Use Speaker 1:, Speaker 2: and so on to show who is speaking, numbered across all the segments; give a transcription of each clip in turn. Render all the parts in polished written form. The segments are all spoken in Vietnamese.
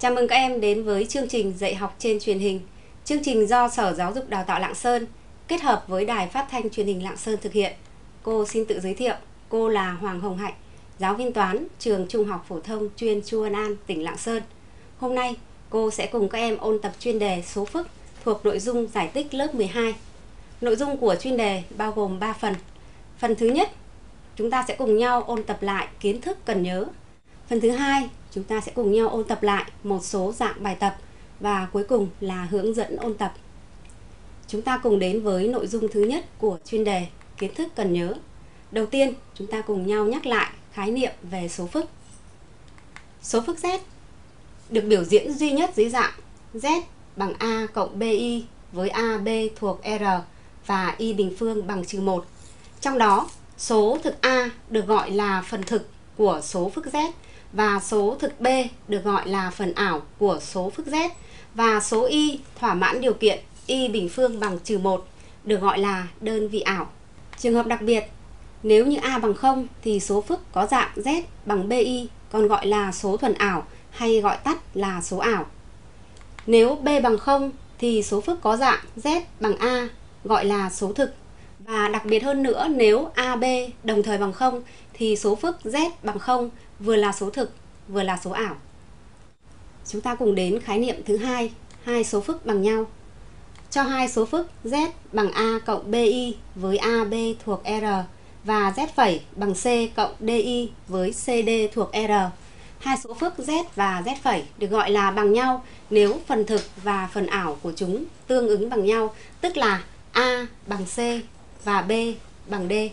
Speaker 1: Chào mừng các em đến với chương trình dạy học trên truyền hình. Chương trình do Sở Giáo dục Đào tạo Lạng Sơn kết hợp với Đài Phát thanh Truyền hình Lạng Sơn thực hiện. Cô xin tự giới thiệu, cô là Hoàng Hồng Hạnh, giáo viên toán trường Trung học phổ thông chuyên Chu Văn An, tỉnh Lạng Sơn. Hôm nay, cô sẽ cùng các em ôn tập chuyên đề số phức thuộc nội dung giải tích lớp 12. Nội dung của chuyên đề bao gồm 3 phần. Phần thứ nhất, chúng ta sẽ cùng nhau ôn tập lại kiến thức cần nhớ. Phần thứ hai, chúng ta sẽ cùng nhau ôn tập lại một số dạng bài tập và cuối cùng là hướng dẫn ôn tập. Chúng ta cùng đến với nội dung thứ nhất của chuyên đề kiến thức cần nhớ. Đầu tiên, chúng ta cùng nhau nhắc lại khái niệm về số phức. Số phức Z được biểu diễn duy nhất dưới dạng Z bằng A cộng BI với AB thuộc R và Y bình phương bằng -1. Trong đó, số thực A được gọi là phần thực của số phức Z và số thực B được gọi là phần ảo của số phức Z và số Y thỏa mãn điều kiện Y bình phương bằng -1 được gọi là đơn vị ảo. Trường hợp đặc biệt, nếu như A bằng 0 thì số phức có dạng Z bằng BI còn gọi là số thuần ảo hay gọi tắt là số ảo. Nếu B bằng 0 thì số phức có dạng Z bằng A gọi là số thực. Và đặc biệt hơn nữa, nếu AB đồng thời bằng 0 thì số phức Z bằng 0 vừa là số thực vừa là số ảo. Chúng ta cùng đến khái niệm thứ hai, hai số phức bằng nhau. Cho hai số phức Z bằng A cộng BI với AB thuộc R và Z phẩy bằng C cộng DI với CD thuộc R. Hai số phức Z và Z phẩy được gọi là bằng nhau nếu phần thực và phần ảo của chúng tương ứng bằng nhau, tức là A bằng C và B bằng D.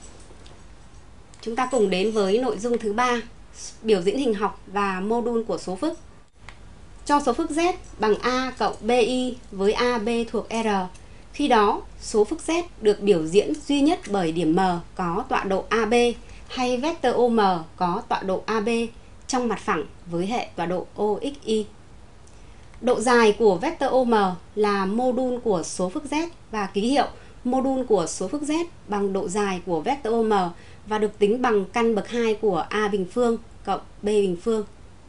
Speaker 1: Chúng ta cùng đến với nội dung thứ ba, biểu diễn hình học và mô đun của số phức. Cho số phức Z bằng A cộng BI với AB thuộc R. Khi đó, số phức Z được biểu diễn duy nhất bởi điểm M có tọa độ AB hay vectơ OM có tọa độ AB trong mặt phẳng với hệ tọa độ OXY. Độ dài của vectơ OM là mô đun của số phức Z và ký hiệu mô đun của số phức Z bằng độ dài của vectơ OM và được tính bằng căn bậc 2 của A bình phương cộng B bình phương.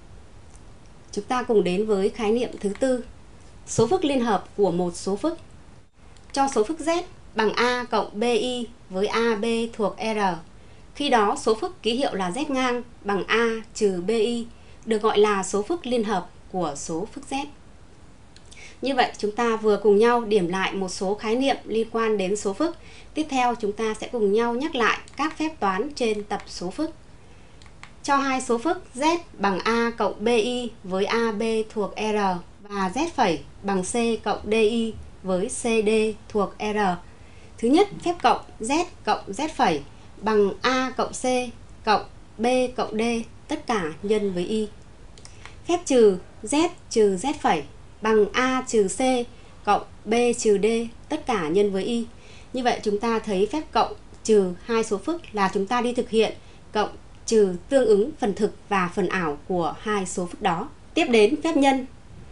Speaker 1: Chúng ta cùng đến với khái niệm thứ tư, số phức liên hợp của một số phức. Cho số phức Z bằng A cộng BI với AB thuộc R. Khi đó, số phức ký hiệu là Z ngang bằng A trừ BI được gọi là số phức liên hợp của số phức Z. Như vậy, chúng ta vừa cùng nhau điểm lại một số khái niệm liên quan đến số phức. Tiếp theo, chúng ta sẽ cùng nhau nhắc lại các phép toán trên tập số phức. Cho hai số phức Z bằng A cộng BI với AB thuộc R và Z phẩy bằng C cộng DI với CD thuộc R. Thứ nhất, phép cộng Z cộng Z phẩy bằng A cộng C cộng B cộng D tất cả nhân với Y. Phép trừ Z trừ Z phẩy bằng A trừ C cộng B trừ D tất cả nhân với Y. Như vậy chúng ta thấy phép cộng trừ hai số phức là chúng ta đi thực hiện cộng trừ tương ứng phần thực và phần ảo của hai số phức đó. Tiếp đến phép nhân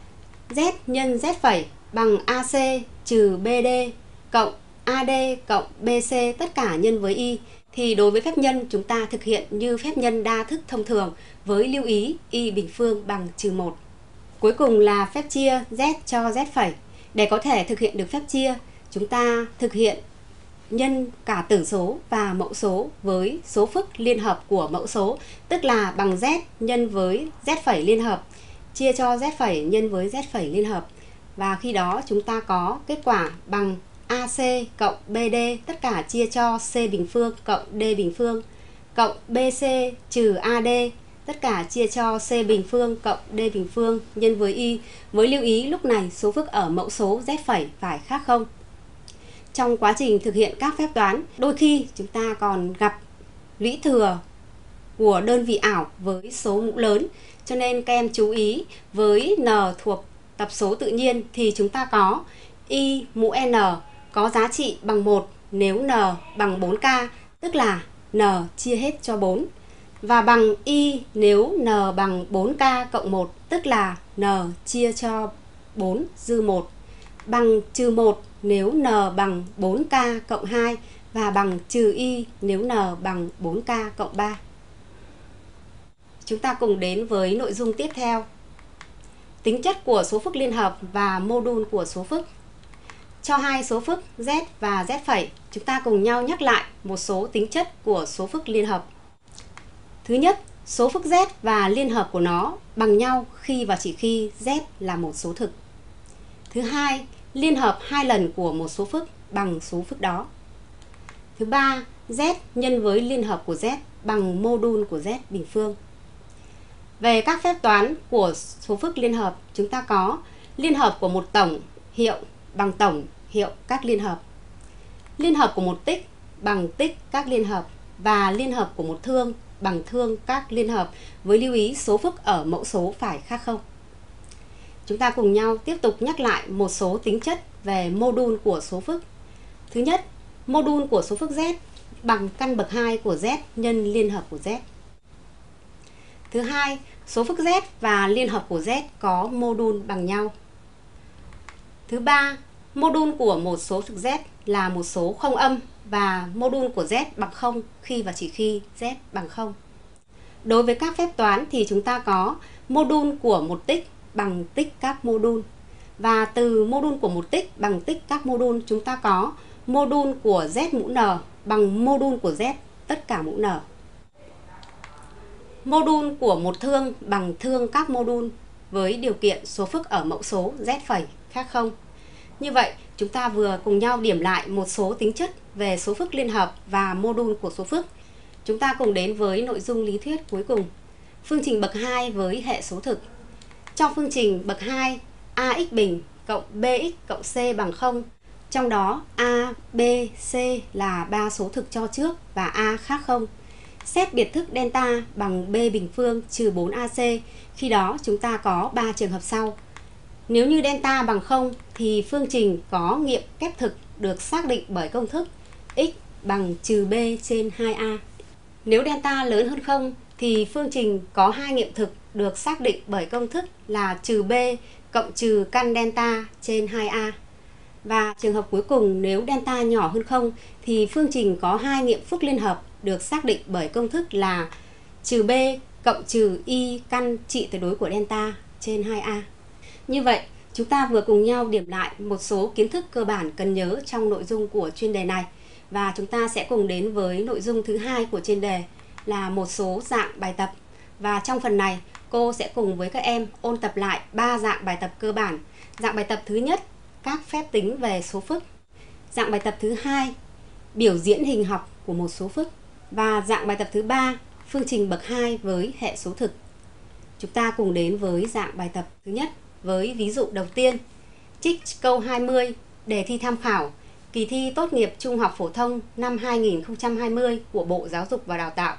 Speaker 1: Z nhân Z phẩy bằng AC trừ BD cộng AD cộng BC tất cả nhân với Y. Thì đối với phép nhân chúng ta thực hiện như phép nhân đa thức thông thường với lưu ý Y bình phương bằng -1. Cuối cùng là phép chia Z cho Z phẩy. Để có thể thực hiện được phép chia, chúng ta thực hiện nhân cả tử số và mẫu số với số phức liên hợp của mẫu số, tức là bằng Z nhân với Z phẩy liên hợp, chia cho Z phẩy nhân với Z phẩy liên hợp. Và khi đó chúng ta có kết quả bằng AC cộng BD tất cả chia cho C bình phương cộng D bình phương cộng BC trừ AD tất cả chia cho C bình phương cộng D bình phương nhân với Y, với lưu ý lúc này số phức ở mẫu số Z phẩy phải khác 0. Trong quá trình thực hiện các phép toán, đôi khi chúng ta còn gặp lũy thừa của đơn vị ảo với số mũ lớn, cho nên các em chú ý với n thuộc tập số tự nhiên thì chúng ta có Y mũ n có giá trị bằng 1 nếu n bằng 4k, tức là n chia hết cho 4, và bằng Y nếu n bằng 4k cộng 1, tức là n chia cho 4 dư 1, bằng -1 nếu n bằng 4k cộng 2 và bằng trừ Y nếu n bằng 4k cộng 3. Chúng ta cùng đến với nội dung tiếp theo. Tính chất của số phức liên hợp và mô đun của số phức. Cho hai số phức z và z phẩy, chúng ta cùng nhau nhắc lại một số tính chất của số phức liên hợp. Thứ nhất, số phức z và liên hợp của nó bằng nhau khi và chỉ khi z là một số thực. Thứ hai, liên hợp hai lần của một số phức bằng số phức đó. Thứ ba, z nhân với liên hợp của z bằng mô đun của z bình phương. Về các phép toán của số phức liên hợp, chúng ta có liên hợp của một tổng hiệu bằng tổng hiệu các liên hợp, liên hợp của một tích bằng tích các liên hợp và liên hợp của một thương bằng thương các liên hợp, với lưu ý số phức ở mẫu số phải khác không. Chúng ta cùng nhau tiếp tục nhắc lại một số tính chất về mô đun của số phức. Thứ nhất, mô đun của số phức z bằng căn bậc 2 của z nhân liên hợp của z. Thứ hai, số phức z và liên hợp của z có mô đun bằng nhau. Thứ ba, mô đun của một số thực z là một số không âm và mô đun của z bằng 0 khi và chỉ khi z bằng 0. Đối với các phép toán thì chúng ta có mô đun của một tích bằng tích các mô đun, và từ mô đun của một tích bằng tích các mô đun chúng ta có mô đun của z mũ n bằng mô đun của z tất cả mũ n. Mô đun của một thương bằng thương các mô đun với điều kiện số phức ở mẫu số z phẩy khác không. Như vậy, chúng ta vừa cùng nhau điểm lại một số tính chất về số phức liên hợp và mô đun của số phức. Chúng ta cùng đến với nội dung lý thuyết cuối cùng. Phương trình bậc 2 với hệ số thực. Trong phương trình bậc 2, ax bình cộng bx cộng c bằng 0. Trong đó a, b, c là ba số thực cho trước và a khác không. Xét biệt thức delta bằng b bình phương trừ 4ac, khi đó chúng ta có 3 trường hợp sau. Nếu như delta bằng 0 thì phương trình có nghiệm kép thực được xác định bởi công thức x bằng trừ b trên 2a. Nếu delta lớn hơn 0 thì phương trình có hai nghiệm thực được xác định bởi công thức là trừ b cộng trừ căn delta trên 2a. Và trường hợp cuối cùng, nếu delta nhỏ hơn 0 thì phương trình có hai nghiệm phức liên hợp được xác định bởi công thức là trừ b cộng trừ y căn trị tuyệt đối của delta trên 2a. Như vậy, chúng ta vừa cùng nhau điểm lại một số kiến thức cơ bản cần nhớ trong nội dung của chuyên đề này. Và chúng ta sẽ cùng đến với nội dung thứ hai của chuyên đề là một số dạng bài tập. Và trong phần này, cô sẽ cùng với các em ôn tập lại 3 dạng bài tập cơ bản. Dạng bài tập thứ nhất, các phép tính về số phức. Dạng bài tập thứ hai, biểu diễn hình học của một số phức. Và dạng bài tập thứ ba, phương trình bậc 2 với hệ số thực. Chúng ta cùng đến với dạng bài tập thứ nhất với ví dụ đầu tiên. Trích câu 20, đề thi tham khảo, kỳ thi tốt nghiệp trung học phổ thông năm 2020 của Bộ Giáo dục và Đào tạo.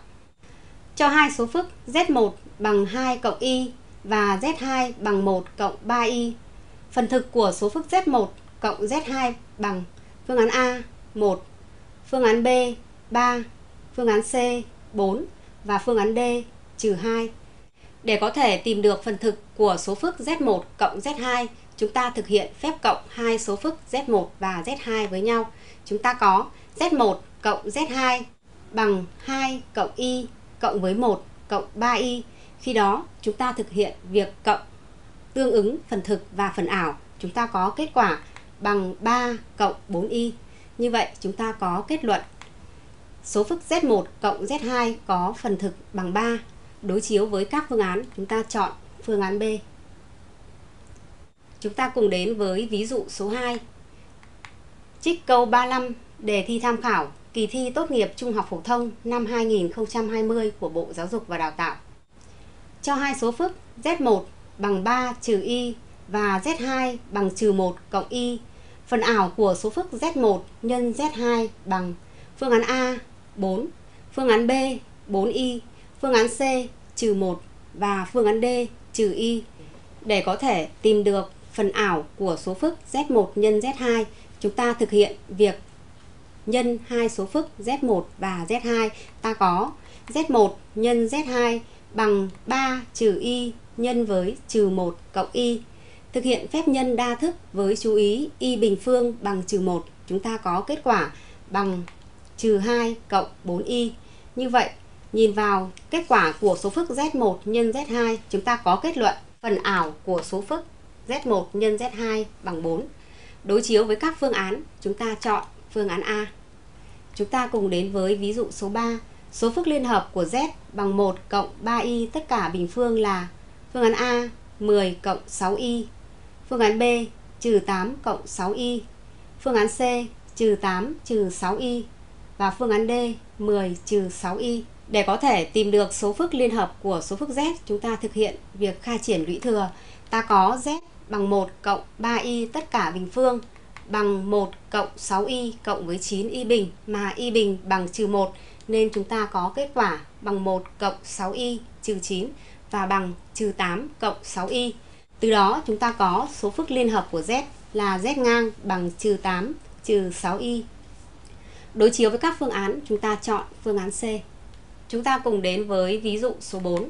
Speaker 1: Cho hai số phức z1 bằng 2 cộng y và z2 bằng 1 cộng 3y. Phần thực của số phức z1 cộng z2 bằng phương án A 1, phương án B 3, phương án C 4 và phương án D trừ 2. Để có thể tìm được phần thực của số phức z1 cộng z2, chúng ta thực hiện phép cộng hai số phức z1 và z2 với nhau. Chúng ta có z1 cộng z2 bằng 2 cộng y cộng với 1 cộng 3y. Khi đó, chúng ta thực hiện việc cộng tương ứng phần thực và phần ảo. Chúng ta có kết quả bằng 3 cộng 4y. Như vậy, chúng ta có kết luận số phức z1 cộng z2 có phần thực bằng 3. Đối chiếu với các phương án, chúng ta chọn phương án B. Chúng ta cùng đến với ví dụ số 2. Trích câu 35, đề thi tham khảo, kỳ thi tốt nghiệp trung học phổ thông năm 2020 của Bộ Giáo dục và Đào tạo. Cho hai số phức z1 bằng 3 trừ y và z2 bằng trừ 1 cộng y. Phần ảo của số phức z1 nhân z2 bằng phương án A 4, phương án B 4y, phương án C trừ 1 và phương án D trừ y. Để có thể tìm được phần ảo của số phức z1 nhân z2, chúng ta thực hiện việc nhân hai số phức z1 và z2. Ta có z1 nhân z2 bằng 3 trừ y nhân với trừ 1 cộng y. Thực hiện phép nhân đa thức với chú ý y bình phương bằng trừ 1. Chúng ta có kết quả bằng trừ 2 cộng 4y. Như vậy, nhìn vào kết quả của số phức z1 nhân z2, chúng ta có kết luận phần ảo của số phức Z1 nhân Z2 bằng 4. Đối chiếu với các phương án, chúng ta chọn phương án A. Chúng ta cùng đến với ví dụ số 3. Số phức liên hợp của Z bằng 1 cộng 3y tất cả bình phương là phương án A 10 cộng 6y, phương án B trừ 8 cộng 6y, phương án C trừ 8 trừ 6y và phương án D 10 trừ 6y. Để có thể tìm được số phức liên hợp của số phức Z, chúng ta thực hiện việc khai triển lũy thừa. Ta có Z bằng 1 cộng 3y tất cả bình phương bằng 1 cộng 6y cộng với 9y bình, mà y bình bằng trừ 1 nên chúng ta có kết quả bằng 1 cộng 6y trừ 9 và bằng trừ 8 cộng 6y. Từ đó chúng ta có số phức liên hợp của Z là Z ngang bằng trừ 8 trừ 6y. Đối chiếu với các phương án, chúng ta chọn phương án C. Chúng ta cùng đến với ví dụ số 4.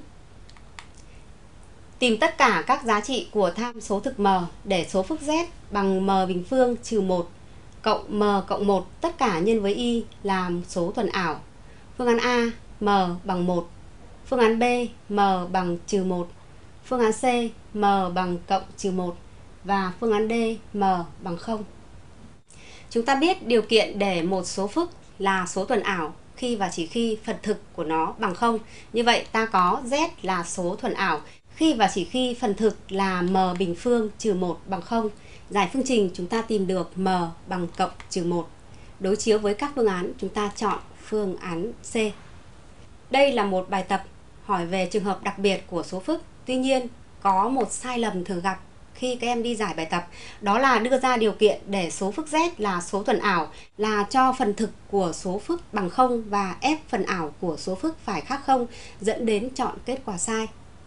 Speaker 1: Tìm tất cả các giá trị của tham số thực m để số phức Z bằng m bình phương trừ 1 cộng m cộng 1 tất cả nhân với y là số thuần ảo. Phương án A m bằng 1, phương án B m bằng trừ 1, phương án C m bằng cộng trừ 1 và phương án D m bằng 0. Chúng ta biết điều kiện để một số phức là số thuần ảo khi và chỉ khi phần thực của nó bằng 0. Như vậy ta có Z là số thuần ảo khi và chỉ khi phần thực là m bình phương trừ 1 bằng 0. Giải phương trình chúng ta tìm được m bằng cộng trừ 1. Đối chiếu với các phương án, chúng ta chọn phương án C. Đây là một bài tập hỏi về trường hợp đặc biệt của số phức. Tuy nhiên, có một sai lầm thường gặp khi các em đi giải bài tập, đó là đưa ra điều kiện để số phức Z là số thuần ảo là cho phần thực của số phức bằng 0 và ép phần ảo của số phức phải khác 0, dẫn đến chọn kết quả sai.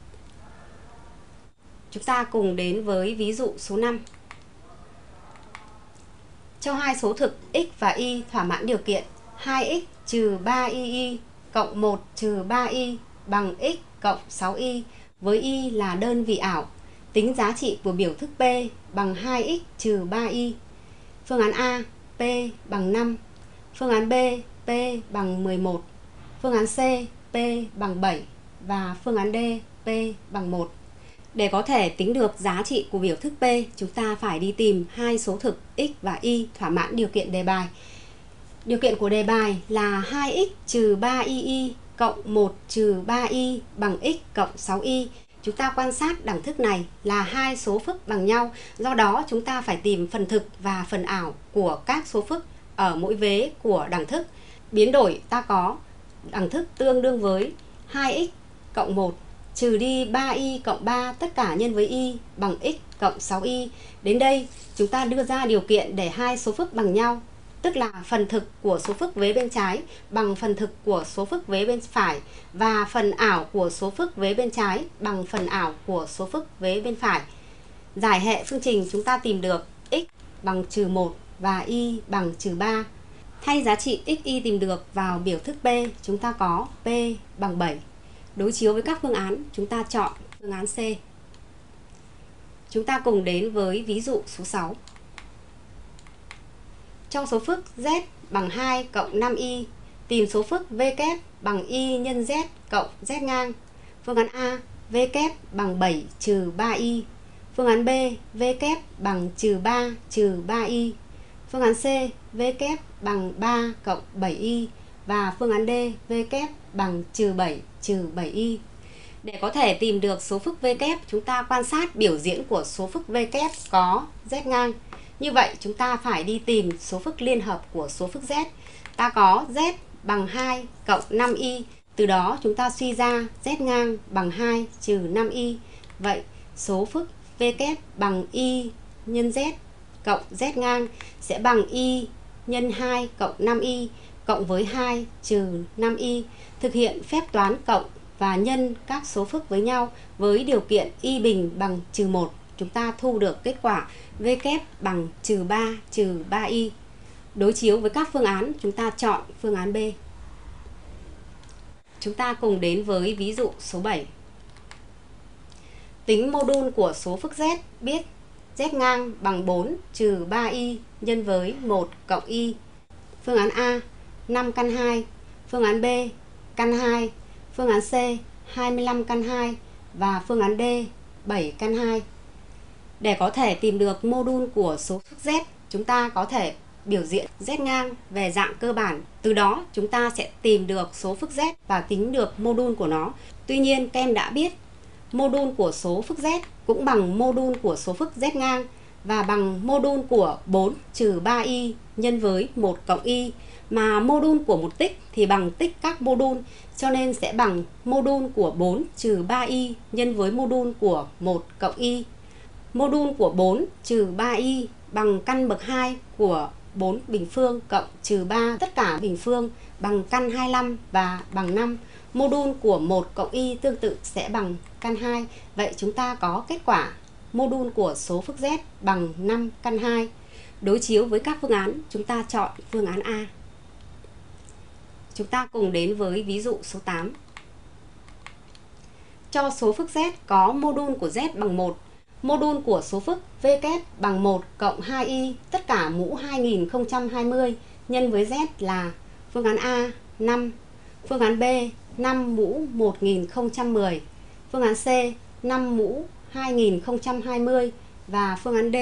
Speaker 1: Chúng ta cùng đến với ví dụ số 5. Cho hai số thực x và y thỏa mãn điều kiện 2x trừ 3y cộng 1 trừ 3y bằng x cộng 6y với y là đơn vị ảo. Tính giá trị của biểu thức P bằng 2x trừ 3y. Phương án A P bằng 5, phương án B P bằng 11, phương án C P bằng 7 và phương án D P bằng 1. Để có thể tính được giá trị của biểu thức P, chúng ta phải đi tìm hai số thực x và y thỏa mãn điều kiện đề bài. Điều kiện của đề bài là 2x trừ 3y cộng 1 trừ 3y bằng x cộng 6y. Chúng ta quan sát đẳng thức này là hai số phức bằng nhau, do đó chúng ta phải tìm phần thực và phần ảo của các số phức ở mỗi vế của đẳng thức. Biến đổi ta có đẳng thức tương đương với 2x cộng 1 trừ đi 3y cộng 3 tất cả nhân với y bằng x cộng 6y. Đến đây chúng ta đưa ra điều kiện để hai số phức bằng nhau, tức là phần thực của số phức vế bên trái bằng phần thực của số phức vế bên phải và phần ảo của số phức vế bên trái bằng phần ảo của số phức vế bên phải. Giải hệ phương trình chúng ta tìm được x bằng trừ 1 và y bằng trừ 3. Thay giá trị x, y tìm được vào biểu thức P, chúng ta có P bằng 7. Đối chiếu với các phương án, chúng ta chọn phương án C. Chúng ta cùng đến với ví dụ số 6. Trong số phức Z bằng 2 cộng 5y, tìm số phức V kép bằng y nhân Z cộng Z ngang. Phương án A V kép bằng 7 trừ 3y, phương án B V kép bằng trừ 3 trừ 3y, phương án C V kép bằng 3 cộng 7y và phương án D V kép bằng trừ 7 trừ 7y. Để có thể tìm được số phức V kép, chúng ta quan sát biểu diễn của số phức V kép có Z ngang. Như vậy chúng ta phải đi tìm số phức liên hợp của số phức Z. Ta có Z bằng 2 cộng 5y, từ đó chúng ta suy ra Z ngang bằng 2 trừ 5y. Vậy số phức V kép bằng y nhân Z cộng Z ngang sẽ bằng y nhân 2 cộng 5y cộng với 2 trừ 5y. Thực hiện phép toán cộng và nhân các số phức với nhau với điều kiện y bình bằng trừ 1. Chúng ta thu được kết quả V kép bằng trừ 3 trừ 3y. Đối chiếu với các phương án, chúng ta chọn phương án B. Chúng ta cùng đến với ví dụ số 7. Tính mô đun của số phức Z, biết Z ngang bằng 4 trừ 3y nhân với 1 cộng y. Phương án A 5 căn 2, phương án B căn 2, phương án C 25 căn 2 và phương án D 7 căn 2. Để có thể tìm được mô đun của số phức Z, chúng ta có thể biểu diễn Z ngang về dạng cơ bản. Từ đó chúng ta sẽ tìm được số phức Z và tính được mô đun của nó. Tuy nhiên các em đã biết mô đun của số phức Z cũng bằng mô đun của số phức Z ngang và bằng mô đun của 4 trừ 3y nhân với 1 cộng y, mà mô đun của một tích thì bằng tích các mô đun, cho nên sẽ bằng mô đun của 4 trừ 3y nhân với mô đun của 1 cộng y. Mô đun của 4 trừ 3y bằng căn bậc 2 của 4 bình phương cộng trừ 3 tất cả bình phương bằng căn 25 và bằng 5. Mô đun của 1 cộng y tương tự sẽ bằng căn 2. Vậy chúng ta có kết quả mô đun của số phức Z bằng 5 căn 2. Đối chiếu với các phương án, chúng ta chọn phương án A. Chúng ta cùng đến với ví dụ số 8. Cho số phức Z có mô đun của Z bằng 1. Mô đun của số phức V kép bằng 1 cộng 2y tất cả mũ 2020 nhân với Z là phương án A 5, phương án B 5 mũ 1010, phương án C 5 mũ 2020 và phương án D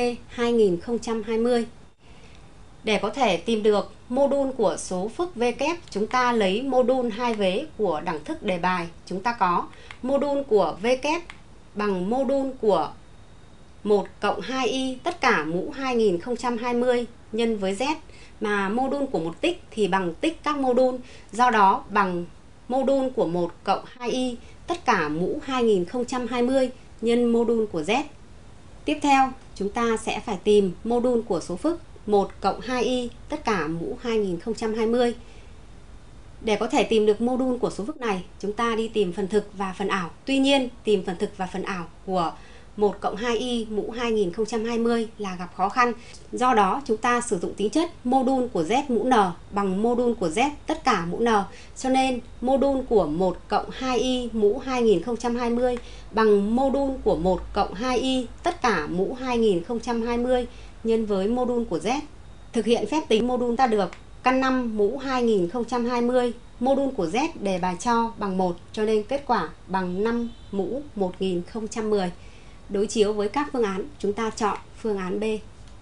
Speaker 1: 2020. Để có thể tìm được mô đun của số phức V kép, chúng ta lấy mô đun hai vế của đẳng thức đề bài. Chúng ta có mô đun của V kép bằng mô đun của 1 cộng 2y tất cả mũ 2020 nhân với Z, mà mô đun của một tích thì bằng tích các mô đun, do đó bằng mô đun của 1 cộng 2y tất cả mũ 2020 nhân mô đun của Z. Tiếp theo, chúng ta sẽ phải tìm mô đun của số phức 1 cộng 2y tất cả mũ 2020. Để có thể tìm được mô đun của số phức này, chúng ta đi tìm phần thực và phần ảo. Tuy nhiên, tìm phần thực và phần ảo của 1 cộng 2y mũ 2020 là gặp khó khăn. Do đó, chúng ta sử dụng tính chất mô đun của Z mũ n bằng mô đun của Z tất cả mũ n. Cho nên, mô đun của 1 cộng 2y mũ 2020 bằng mô đun của 1 cộng 2y tất cả mũ 2020 nhân với mô đun của Z. Thực hiện phép tính mô đun ta được căn 5 mũ 2020, mô đun của Z đề bài cho bằng 1, cho nên kết quả bằng 5 mũ 1010. Đối chiếu với các phương án, chúng ta chọn phương án B.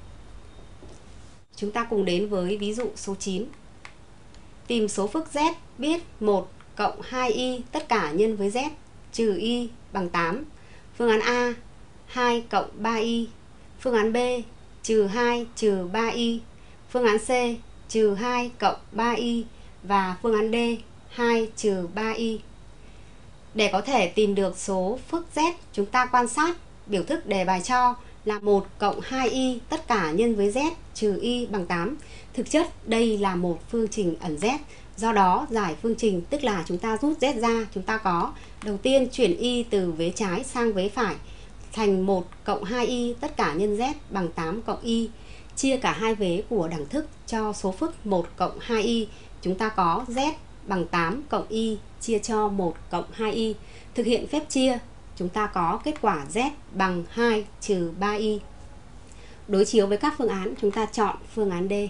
Speaker 1: Chúng ta cùng đến với ví dụ số 9. Tìm số phức Z biết 1 cộng 2y tất cả nhân với Z trừ y bằng 8. Phương án A 2 cộng 3y, phương án B trừ 2 trừ 3y, phương án C trừ 2 cộng 3y và phương án D 2 trừ 3y. Để có thể tìm được số phức Z, chúng ta quan sát biểu thức đề bài cho là 1 cộng 2y tất cả nhân với Z trừ y bằng 8. Thực chất đây là một phương trình ẩn Z. Do đó giải phương trình tức là chúng ta rút Z ra, chúng ta có đầu tiên chuyển y từ vế trái sang vế phải thành 1 cộng 2y tất cả nhân Z bằng 8 cộng y. Chia cả hai vế của đẳng thức cho số phức 1 cộng 2y, chúng ta có Z bằng 8 cộng y chia cho 1 cộng 2y. Thực hiện phép chia, chúng ta có kết quả Z bằng 2 trừ 3y. Đối chiếu với các phương án, chúng ta chọn phương án D.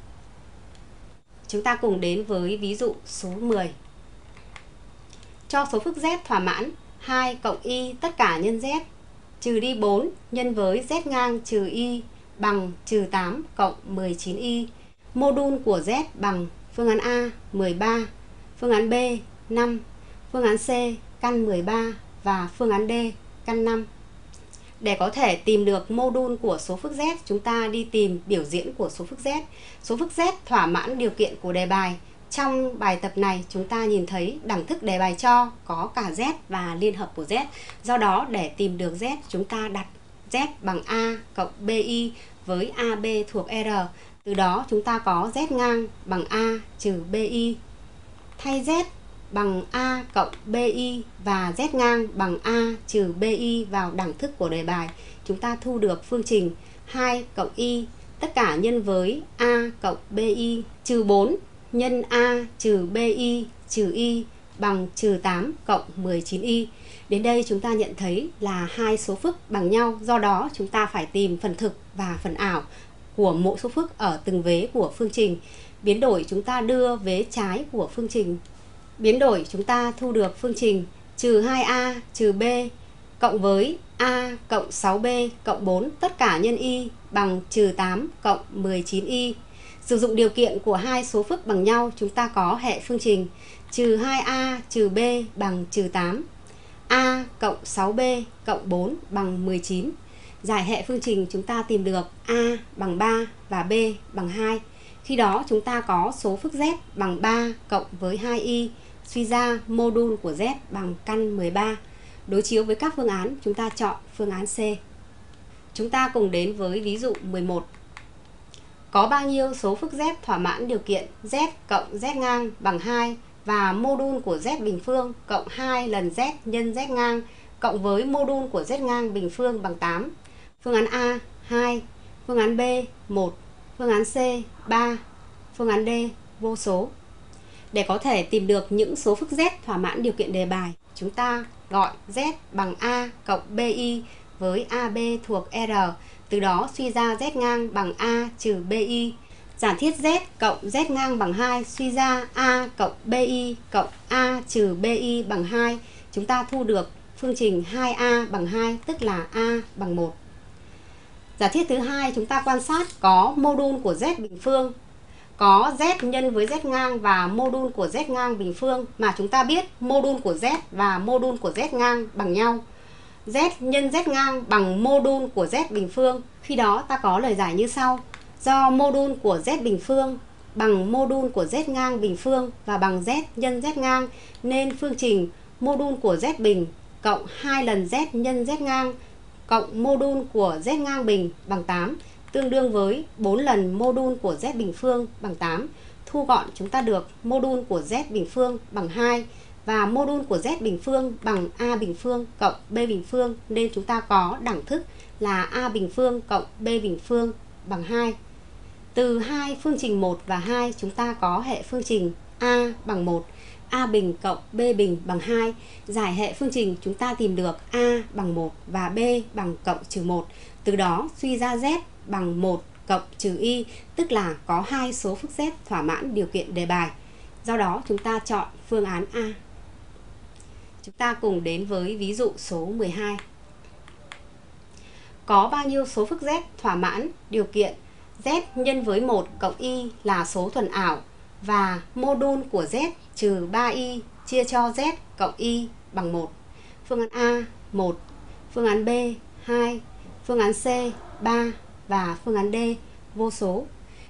Speaker 1: Chúng ta cùng đến với ví dụ số 10. Cho số phức Z thỏa mãn 2 cộng y tất cả nhân Z trừ đi 4 nhân với Z ngang trừ y bằng trừ 8 cộng 19y. Mô đun của Z bằng phương án A 13, phương án B 5, phương án C căn 13 và phương án D căn 5. Để có thể tìm được mô đun của số phức Z, chúng ta đi tìm biểu diễn của số phức Z. Số phức Z thỏa mãn điều kiện của đề bài. Trong bài tập này, chúng ta nhìn thấy đẳng thức đề bài cho có cả Z và liên hợp của Z. Do đó, để tìm được Z, chúng ta đặt Z bằng A cộng BI với AB thuộc R. Từ đó, chúng ta có Z ngang bằng A trừ BI. Thay Z bằng A cộng BI và Z ngang bằng A trừ BI vào đẳng thức của đề bài, chúng ta thu được phương trình 2 cộng Y tất cả nhân với A cộng BI trừ 4 nhân A trừ BI trừ Y bằng trừ 8 cộng 19Y. Đến đây chúng ta nhận thấy là hai số phức bằng nhau, do đó chúng ta phải tìm phần thực và phần ảo của mỗi số phức ở từng vế của phương trình. Biến đổi chúng ta đưa vế trái của phương trình. Biến đổi chúng ta thu được phương trình trừ 2a trừ b cộng với A cộng 6B cộng 4 tất cả nhân y bằng trừ 8 cộng 19y. Sử dụng điều kiện của hai số phức bằng nhau, chúng ta có hệ phương trình trừ 2A trừ B bằng trừ 8. A cộng 6B cộng 4 bằng 19. Giải hệ phương trình chúng ta tìm được A bằng 3 và B bằng 2. Khi đó chúng ta có số phức Z bằng 3 cộng với 2y, suy ra mô đun của Z bằng căn 13. Đối chiếu với các phương án, chúng ta chọn phương án C. Chúng ta cùng đến với ví dụ 11. Có bao nhiêu số phức Z thỏa mãn điều kiện Z cộng Z ngang bằng 2 và mô đun của Z bình phương cộng 2 lần Z nhân Z ngang cộng với mô đun của Z ngang bình phương bằng 8? Phương án A 2, phương án B 1, phương án C 3, phương án D vô số. Để có thể tìm được những số phức Z thỏa mãn điều kiện đề bài, chúng ta gọi Z bằng A cộng BI với AB thuộc R. Từ đó suy ra Z ngang bằng A trừ BI. Giả thiết Z cộng Z ngang bằng 2 suy ra A cộng BI cộng A trừ BI bằng 2. Chúng ta thu được phương trình 2A bằng 2, tức là A bằng 1. Giả thiết thứ hai, chúng ta quan sát có mô đun của Z bình phương, có Z nhân với Z ngang và mô đun của Z ngang bình phương, mà chúng ta biết mô đun của Z và mô đun của Z ngang bằng nhau. Z nhân Z ngang bằng mô đun của Z bình phương. Khi đó ta có lời giải như sau. Do mô đun của Z bình phương bằng mô đun của Z ngang bình phương và bằng Z nhân Z ngang, nên phương trình mô đun của Z bình cộng 2 lần Z nhân Z ngang cộng mô đun của Z ngang bình bằng 8, tương đương với 4 lần mô đun của Z bình phương bằng 8. Thu gọn chúng ta được mô đun của Z bình phương bằng 2 và mô đun của Z bình phương bằng A bình phương cộng B bình phương, nên chúng ta có đẳng thức là A bình phương cộng B bình phương bằng 2. Từ hai phương trình 1 và 2 chúng ta có hệ phương trình A bằng 1, A bình cộng B bình bằng 2. Giải hệ phương trình chúng ta tìm được A bằng 1 và B bằng cộng trừ 1. Từ đó suy ra Z bằng 1 cộng trừ y, tức là có hai số phức Z thỏa mãn điều kiện đề bài. Do đó chúng ta chọn phương án A. Chúng ta cùng đến với ví dụ số 12. Có bao nhiêu số phức Z thỏa mãn điều kiện Z nhân với 1 cộng y là số thuần ảo và mô đun của Z trừ 3y chia cho Z cộng y bằng 1? Phương án A 1, phương án B 2, phương án C 3 và phương án D vô số.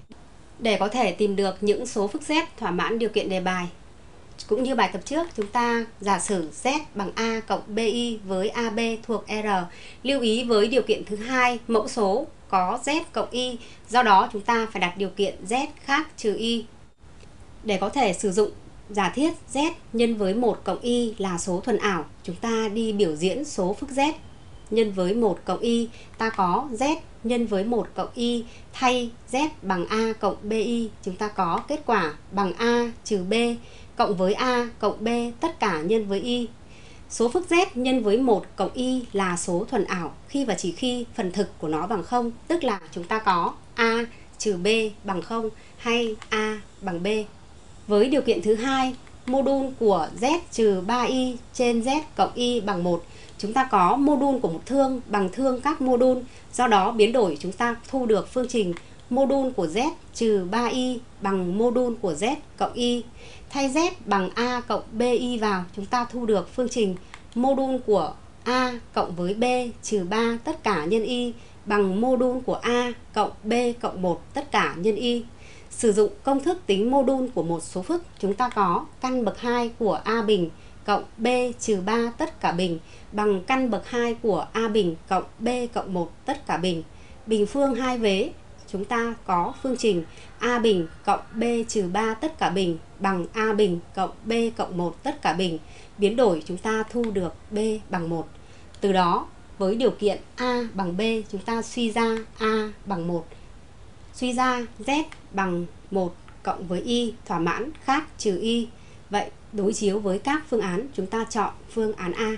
Speaker 1: Để có thể tìm được những số phức Z thỏa mãn điều kiện đề bài, cũng như bài tập trước, chúng ta giả sử Z bằng A cộng BI với AB thuộc R. Lưu ý với điều kiện thứ hai, mẫu số có Z cộng Y, do đó chúng ta phải đặt điều kiện Z khác trừ Y. Để có thể sử dụng giả thiết Z nhân với 1 cộng Y là số thuần ảo, chúng ta đi biểu diễn số phức Z nhân với 1 cộng Y, ta có Z nhân với 1 cộng Y, thay Z bằng A cộng BI, chúng ta có kết quả bằng A trừ B cộng với A cộng B tất cả nhân với Y. Số phức Z nhân với 1 cộng Y là số thuần ảo khi và chỉ khi phần thực của nó bằng 0, tức là chúng ta có A trừ B bằng 0 hay A bằng B. Với điều kiện thứ hai, mô đun của Z trừ 3Y trên Z cộng Y bằng 1, chúng ta có mô đun của một thương bằng thương các mô đun, do đó biến đổi chúng ta thu được phương trình mô đun của Z trừ 3Y bằng mô đun của Z cộng Y. Thay Z bằng A cộng BI vào, chúng ta thu được phương trình mô đun của A cộng với B trừ 3 tất cả nhân Y bằng mô đun của A cộng B cộng 1 tất cả nhân Y. Sử dụng công thức tính mô đun của một số phức, chúng ta có căn bậc 2 của A bình cộng B trừ 3 tất cả bình bằng căn bậc 2 của A bình cộng B cộng 1 tất cả bình. Bình phương hai vế, chúng ta có phương trình A bình cộng B trừ 3 tất cả bình bằng A bình cộng B cộng 1 tất cả bình. Biến đổi chúng ta thu được B bằng 1. Từ đó, với điều kiện A bằng B, chúng ta suy ra A bằng 1. Suy ra Z bằng 1 cộng với Y thỏa mãn khác trừ Y. Vậy, đối chiếu với các phương án, chúng ta chọn phương án A.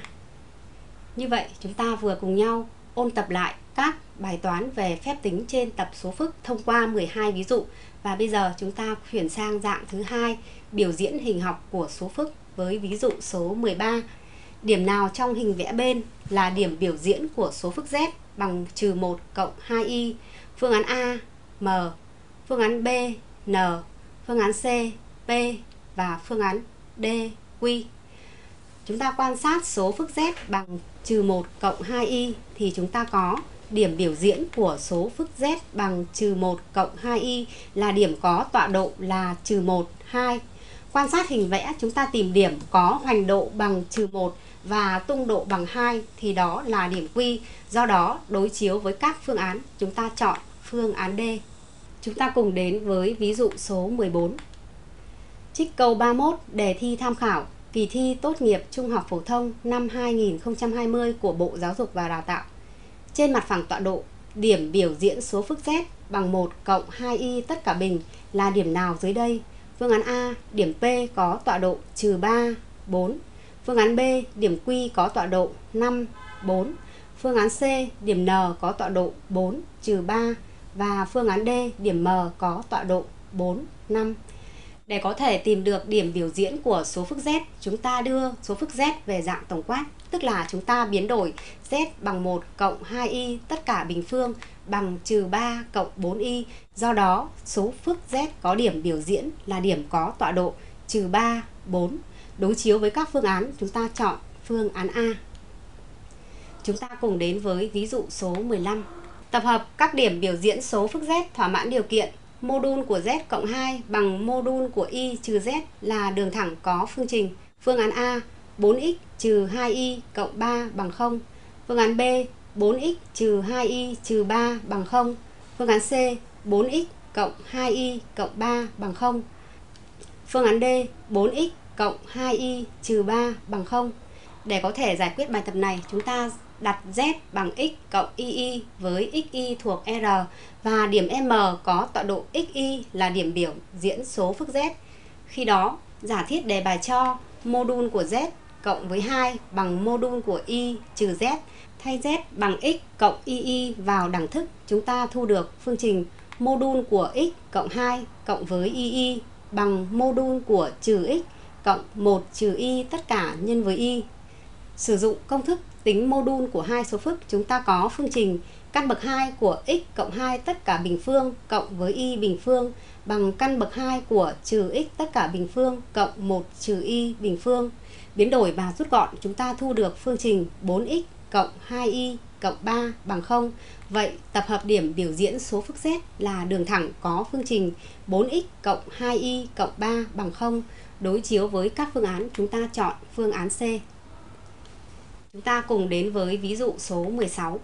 Speaker 1: Như vậy, chúng ta vừa cùng nhau ôn tập lại các bài toán về phép tính trên tập số phức thông qua 12 ví dụ. Và bây giờ chúng ta chuyển sang dạng thứ hai, biểu diễn hình học của số phức với ví dụ số 13. Điểm nào trong hình vẽ bên là điểm biểu diễn của số phức z bằng -1 cộng 2y? Phương án A M, phương án B N, phương án C P và phương án D Q. Chúng ta quan sát số phức z bằng -1 cộng 2y thì chúng ta có điểm biểu diễn của số phức z bằng -1 cộng 2y là điểm có tọa độ là -1, 2. Quan sát hình vẽ, chúng ta tìm điểm có hoành độ bằng -1 và tung độ bằng 2 thì đó là điểm Q. Do đó, đối chiếu với các phương án, chúng ta chọn phương án D. Chúng ta cùng đến với ví dụ số 14. Trích câu 31 đề thi tham khảo kỳ thi tốt nghiệp trung học phổ thông năm 2020 của Bộ Giáo dục và Đào tạo. Trên mặt phẳng tọa độ, điểm biểu diễn số phức z bằng 1 cộng 2y tất cả bình là điểm nào dưới đây? Phương án A, điểm P có tọa độ -3, 4. Phương án B, điểm Q có tọa độ 5, 4. Phương án C, điểm N có tọa độ 4, -3. Và phương án D, điểm M có tọa độ 4, 5. Để có thể tìm được điểm biểu diễn của số phức z, chúng ta đưa số phức z về dạng tổng quát, tức là chúng ta biến đổi z bằng 1 cộng 2y tất cả bình phương bằng -3 cộng 4y. Do đó, số phức z có điểm biểu diễn là điểm có tọa độ -3, 4. Đối chiếu với các phương án, chúng ta chọn phương án A. Chúng ta cùng đến với ví dụ số 15. Tập hợp các điểm biểu diễn số phức z thỏa mãn điều kiện mô đun của z cộng 2 bằng mô đun của y trừ z là đường thẳng có phương trình. Phương án A 4x trừ 2y cộng 3 bằng 0. Phương án B 4x trừ 2y trừ 3 bằng 0. Phương án C 4x cộng 2y cộng 3 bằng 0. Phương án D 4x cộng 2y trừ 3 bằng 0. Để có thể giải quyết bài tập này, chúng ta đặt z bằng x cộng y với xy thuộc R và điểm M có tọa độ xy là điểm biểu diễn số phức z. Khi đó, giả thiết đề bài cho mô đun của z cộng với 2 bằng mô đun của y trừ z. Thay z bằng x cộng y vào đẳng thức, chúng ta thu được phương trình mô đun của x cộng 2 cộng với y bằng mô đun của trừ x cộng 1 trừ y tất cả nhân với y. Sử dụng công thức tính mô đun của hai số phức, chúng ta có phương trình căn bậc 2 của x cộng 2 tất cả bình phương cộng với y bình phương bằng căn bậc 2 của trừ x tất cả bình phương cộng 1 trừ y bình phương. Biến đổi và rút gọn, chúng ta thu được phương trình 4x cộng 2y cộng 3 bằng 0. Vậy tập hợp điểm biểu diễn số phức z là đường thẳng có phương trình 4x cộng 2y cộng 3 bằng 0. Đối chiếu với các phương án, chúng ta chọn phương án C. Chúng ta cùng đến với ví dụ số 16.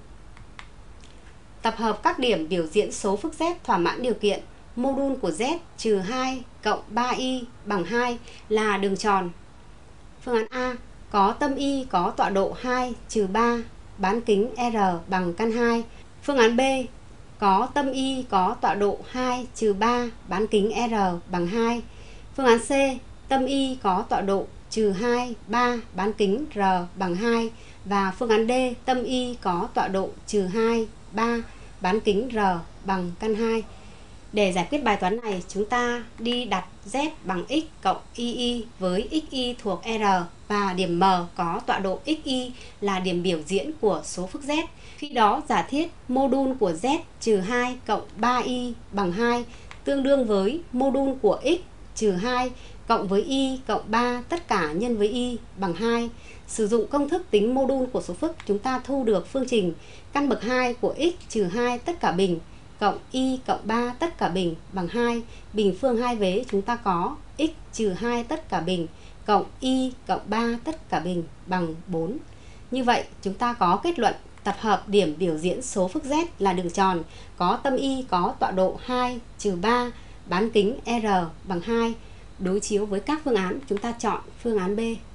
Speaker 1: Tập hợp các điểm biểu diễn số phức z thỏa mãn điều kiện mô đun của z trừ 2 cộng 3y bằng 2 là đường tròn. Phương án A có tâm y có tọa độ 2 trừ 3, bán kính R bằng căn 2. Phương án B có tâm y có tọa độ 2 trừ 3, bán kính R bằng 2. Phương án C tâm y có tọa độ trừ 2, 3, bán kính R bằng 2. Và phương án D tâm y có tọa độ trừ 2, 3, bán kính R bằng căn 2. Để giải quyết bài toán này, chúng ta đi đặt z bằng x cộng y với xy thuộc R và điểm M có tọa độ xy là điểm biểu diễn của số phức z. Khi đó, giả thiết mô đun của z trừ 2 cộng 3y bằng 2 tương đương với mô đun của x trừ 2 cộng với y cộng 3 tất cả nhân với y bằng 2. Sử dụng công thức tính mô đun của số phức, chúng ta thu được phương trình căn bậc 2 của x trừ 2 tất cả bình cộng y cộng 3 tất cả bình bằng 2. Bình phương hai vế chúng ta có x trừ 2 tất cả bình cộng y cộng 3 tất cả bình bằng 4. Như vậy, chúng ta có kết luận tập hợp điểm biểu diễn số phức z là đường tròn, có tâm y có tọa độ 2 trừ 3, bán kính R bằng 2. Đối chiếu với các phương án, chúng ta chọn phương án B.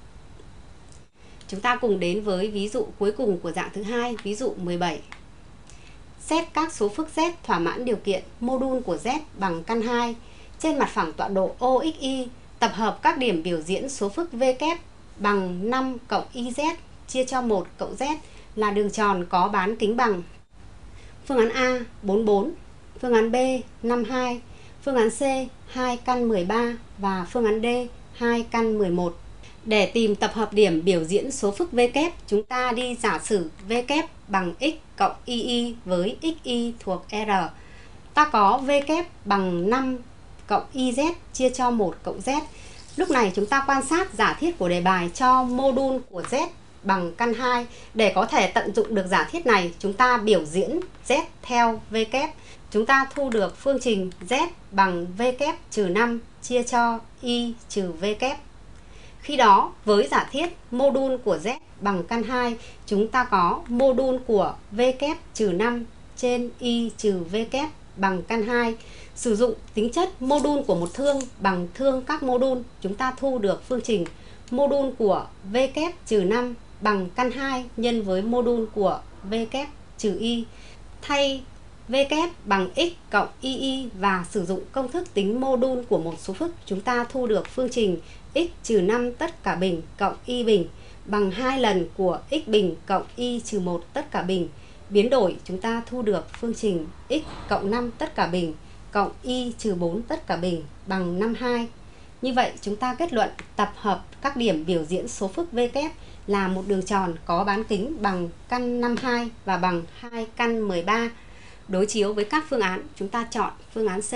Speaker 1: Chúng ta cùng đến với ví dụ cuối cùng của dạng thứ hai, ví dụ 17. Xét các số phức z thỏa mãn điều kiện mô đun của z bằng căn 2. Trên mặt phẳng tọa độ OXY, tập hợp các điểm biểu diễn số phức v kép bằng 5 cộng YZ chia cho 1 cộng Z là đường tròn có bán kính bằng. Phương án A 44, phương án B 52, phương án C 2 căn 13 và phương án D 2 căn 11. Để tìm tập hợp điểm biểu diễn số phức V kép, chúng ta đi giả sử V kép bằng x cộng y với xy thuộc R. Ta có V kép bằng 5 cộng YZ chia cho 1 cộng Z. Lúc này chúng ta quan sát giả thiết của đề bài cho mô đun của Z bằng căn 2. Để có thể tận dụng được giả thiết này, chúng ta biểu diễn Z theo V kép. Chúng ta thu được phương trình Z bằng V kép trừ 5 chia cho Y trừ V kép. Khi đó, với giả thiết mô đun của Z bằng căn 2, chúng ta có mô đun của V kép trừ 5 trên Y trừ V kép bằng căn 2. Sử dụng tính chất mô đun của một thương bằng thương các mô đun, chúng ta thu được phương trình mô đun của V kép trừ 5 bằng căn 2 nhân với mô đun của V kép trừ Y. Thay V kép bằng x cộng y và sử dụng công thức tính mô đun của một số phức, chúng ta thu được phương trình x trừ 5 tất cả bình cộng y bình bằng 2 lần của x bình cộng y trừ 1 tất cả bình. Biến đổi, chúng ta thu được phương trình x cộng 5 tất cả bình cộng y trừ 4 tất cả bình bằng 52. Như vậy, chúng ta kết luận tập hợp các điểm biểu diễn số phức V kép là một đường tròn có bán kính bằng căn 52 và bằng 2 căn 13. Đối chiếu với các phương án, chúng ta chọn phương án C.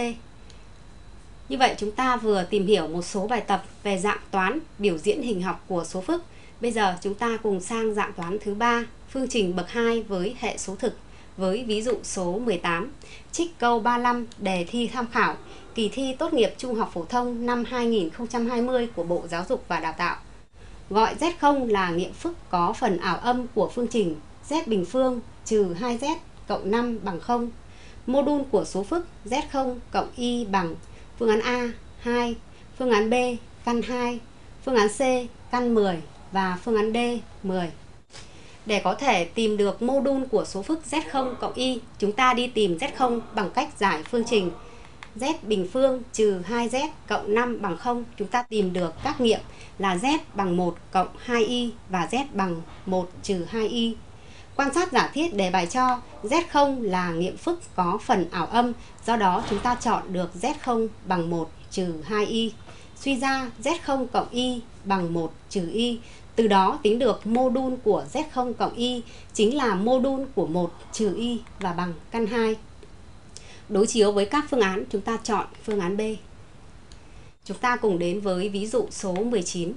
Speaker 1: Như vậy chúng ta vừa tìm hiểu một số bài tập về dạng toán biểu diễn hình học của số phức. Bây giờ chúng ta cùng sang dạng toán thứ 3, phương trình bậc 2 với hệ số thực, với ví dụ số 18. Trích câu 35 đề thi tham khảo kỳ thi tốt nghiệp trung học phổ thông năm 2020 của Bộ Giáo dục và Đào tạo. Gọi Z0 là nghiệm phức có phần ảo âm của phương trình Z bình phương trừ 2Z cộng 5 bằng 0. Mô đun của số phức Z0 cộng Y bằng phương án A 2, phương án B căn 2, phương án C căn 10 và phương án D 10. Để có thể tìm được mô đun của số phức Z0 cộng Y, chúng ta đi tìm Z0 bằng cách giải phương trình Z bình phương trừ 2Z cộng 5 bằng 0. Chúng ta tìm được các nghiệm là Z bằng 1 cộng 2Y và Z bằng 1 trừ 2Y. Quan sát giả thiết đề bài cho Z0 là nghiệm phức có phần ảo âm, do đó chúng ta chọn được Z0 bằng 1 trừ 2Y. Suy ra Z0 cộng Y bằng 1 trừ Y. Từ đó tính được mô đun của Z0 cộng Y chính là mô đun của 1 trừ Y và bằng căn 2. Đối chiếu với các phương án, chúng ta chọn phương án B. Chúng ta cùng đến với ví dụ số 19.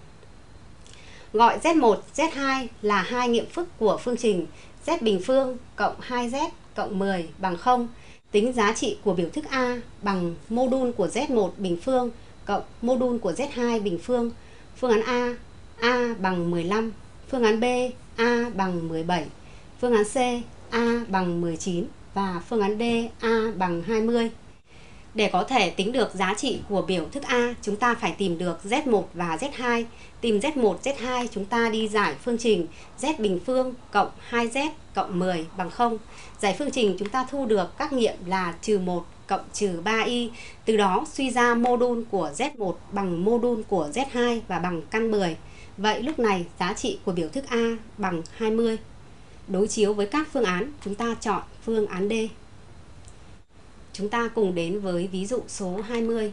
Speaker 1: Gọi Z1, Z2 là hai nghiệm phức của phương trình Z bình phương cộng 2Z cộng 10 bằng 0. Tính giá trị của biểu thức A bằng mô đun của Z1 bình phương cộng mô đun của Z2 bình phương. Phương án A bằng 15. Phương án B, A bằng 17. Phương án C, A bằng 19. Và phương án D, A bằng 20. Để có thể tính được giá trị của biểu thức A, chúng ta phải tìm được Z1 và Z2. Tìm Z1, Z2, chúng ta đi giải phương trình Z bình phương cộng 2Z cộng 10 bằng 0. Giải phương trình chúng ta thu được các nghiệm là trừ 1 cộng trừ 3Y. Từ đó suy ra mô đun của Z1 bằng mô đun của Z2 và bằng căn 10. Vậy lúc này giá trị của biểu thức A bằng 20. Đối chiếu với các phương án, chúng ta chọn phương án D. Chúng ta cùng đến với ví dụ số 20.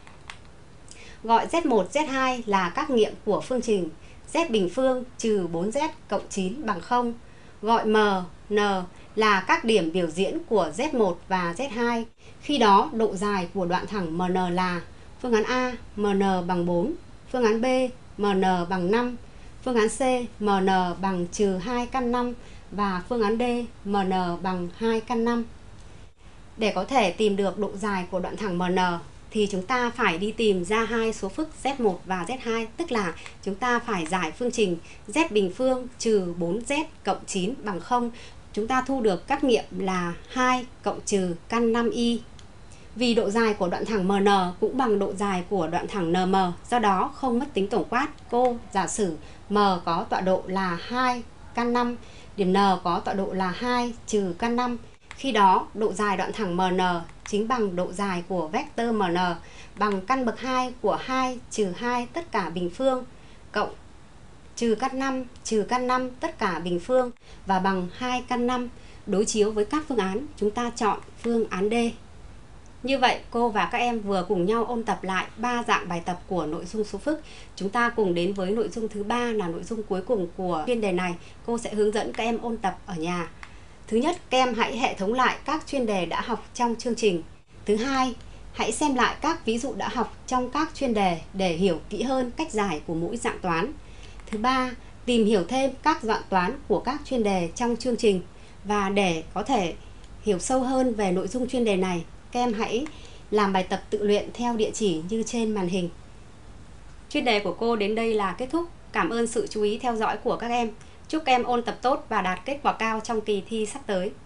Speaker 1: Gọi Z1, Z2 là các nghiệm của phương trình Z bình phương trừ 4Z cộng 9 bằng 0. Gọi M, N là các điểm biểu diễn của Z1 và Z2. Khi đó độ dài của đoạn thẳng MN là phương án A, MN bằng 4, phương án B, MN bằng 5, phương án C, MN bằng trừ 2 căn 5 và phương án D, MN bằng 2 căn 5. Để có thể tìm được độ dài của đoạn thẳng MN thì chúng ta phải đi tìm ra hai số phức Z1 và Z2, tức là chúng ta phải giải phương trình Z bình phương trừ 4Z cộng 9 bằng 0. Chúng ta thu được các nghiệm là 2 cộng trừ căn 5Y. Vì độ dài của đoạn thẳng MN cũng bằng độ dài của đoạn thẳng NM, do đó không mất tính tổng quát. Cô giả sử M có tọa độ là 2 căn 5, điểm N có tọa độ là 2 trừ căn 5. Khi đó, độ dài đoạn thẳng MN chính bằng độ dài của vectơ MN bằng căn bậc 2 của 2 trừ 2 tất cả bình phương cộng trừ căn 5 tất cả bình phương và bằng 2 căn 5. Đối chiếu với các phương án, chúng ta chọn phương án D. Như vậy, cô và các em vừa cùng nhau ôn tập lại 3 dạng bài tập của nội dung số phức. Chúng ta cùng đến với nội dung thứ 3 là nội dung cuối cùng của chuyên đề này. Cô sẽ hướng dẫn các em ôn tập ở nhà. Thứ nhất, các em hãy hệ thống lại các chuyên đề đã học trong chương trình. Thứ hai, hãy xem lại các ví dụ đã học trong các chuyên đề để hiểu kỹ hơn cách giải của mỗi dạng toán. Thứ ba, tìm hiểu thêm các dạng toán của các chuyên đề trong chương trình. Và để có thể hiểu sâu hơn về nội dung chuyên đề này, các em hãy làm bài tập tự luyện theo địa chỉ như trên màn hình. Chuyên đề của cô đến đây là kết thúc. Cảm ơn sự chú ý theo dõi của các em. Chúc các em ôn tập tốt và đạt kết quả cao trong kỳ thi sắp tới.